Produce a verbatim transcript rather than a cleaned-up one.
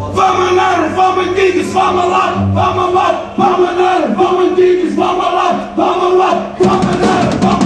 vamos nerd, vamos geeks, vamos lá, vamos lá, vamos nerd, vamos geeks, vamos lá, vamos lá, vamos nerd, vamos